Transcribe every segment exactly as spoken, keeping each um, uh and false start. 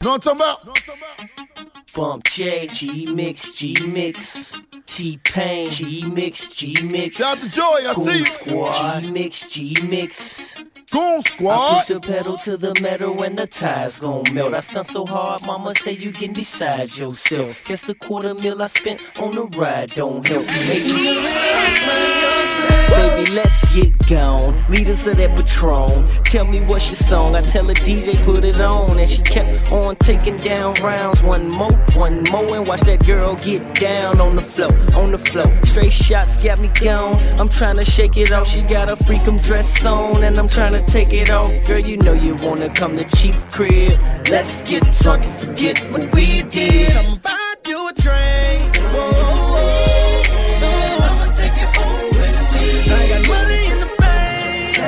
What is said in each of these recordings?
Know what I'm talking about? Bump J, G-Mix, G-Mix, T-Pain, G-Mix, G-Mix. Shout out to Joy, I Goon see you. Squad, G-Mix, G-Mix. Goon I Squad. push the pedal to the metal and the tires gon' melt. I stunt so hard, mama say you getting beside yourself. Guess the quarter mil I spent on the ride don't help you make me. Baby, let's get gone. Leaders of that Patron. Tell me what's your song. I tell her D J put it on, and she kept on taking down rounds. One more, one more, and watch that girl get down on the floor, on the floor. Straight shots got me gone. I'm trying to shake it off. She got a freakum dress on, and I'm trying to take it off. Girl, you know you wanna come to Chief crib. Let's get drunk and forget what we did. Come buy you a drink. Whoa, whoa, whoa. I'ma take you home with me. I got money in the bank.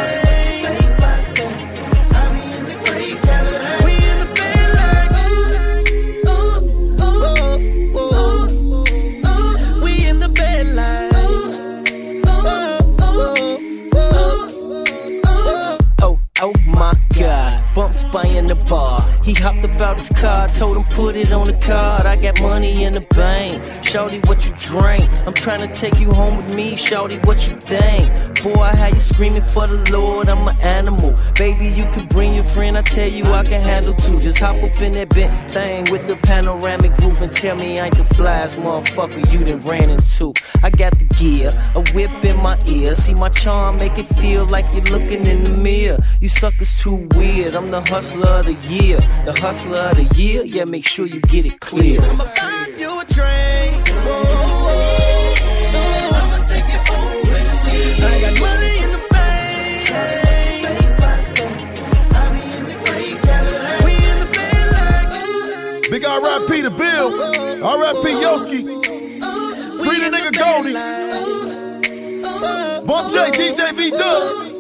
I be in the great Cadillac. We in the bed like ooh, ooh, ooh, ooh, ooh. We in the bed like oh, oh my God. Bumps by in the bar. He hopped about his car, told him put it on the card. I got money in the bank. Shawty, what you drink? I'm trying to take you home with me. Shawty, what you think? Boy, how you screaming for the Lord? I'm an animal. Baby, you can bring your friend. I tell you I can handle two. Just hop up in that bent thing with the panoramic roof and tell me I ain't the flies, motherfucker, you done ran into. I got the gear, a whip in my ear. See my charm, make it feel like you're looking in the mirror. You suckers too weird. I'm the hustler of the year. The hustler of the year, yeah, make sure you get it clear. I'ma buy you a drink. Whoa, whoa, whoa. I'ma take you home with me. I got money in the bank. I be in the great Cadillac. We in the bed like Big R I P to Bill. R I P Yoski. Free the nigga Goldie. Bump J, D J V Dub.